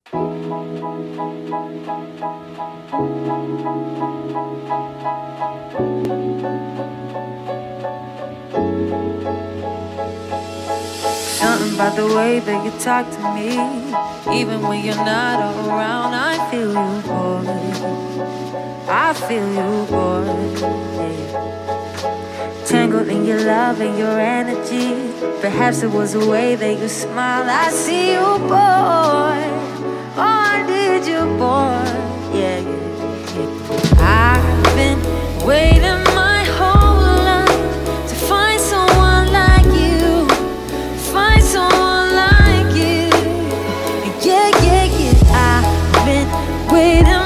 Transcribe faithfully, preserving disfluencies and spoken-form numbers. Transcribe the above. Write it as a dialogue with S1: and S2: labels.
S1: Something about the way that you talk to me, even when you're not around, I feel you, boy. I feel you, boy. Yeah. Tangled in your love and your energy. Perhaps it was the way that you smile. I see you, boy. Oh, I need you, boy. Yeah, yeah, yeah. I've been waiting my whole life to find someone like you, find someone like you. Yeah, yeah, yeah. I've been waiting